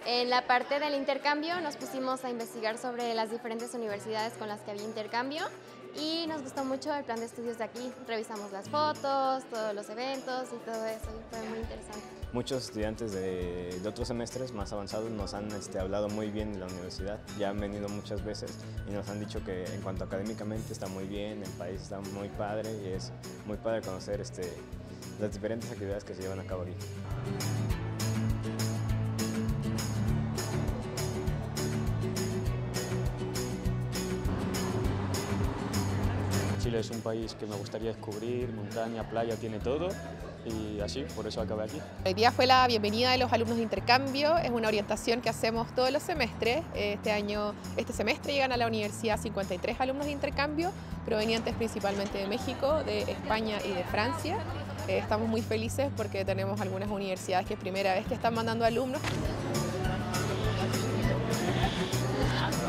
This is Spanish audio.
En la parte del intercambio nos pusimos a investigar sobre las diferentes universidades con las que había intercambio y nos gustó mucho el plan de estudios de aquí. Revisamos las fotos, todos los eventos y todo eso, y fue muy interesante. Muchos estudiantes de otros semestres más avanzados nos han hablado muy bien de la universidad, ya han venido muchas veces y nos han dicho que en cuanto académicamente está muy bien, el país está muy padre y es muy padre conocer las diferentes actividades que se llevan a cabo aquí. Chile es un país que me gustaría descubrir, montaña, playa, tiene todo y así, por eso acabé aquí. Hoy día fue la bienvenida de los alumnos de intercambio, es una orientación que hacemos todos los semestres. Este semestre llegan a la universidad 53 alumnos de intercambio, provenientes principalmente de México, de España y de Francia. Estamos muy felices porque tenemos algunas universidades que es primera vez que están mandando alumnos.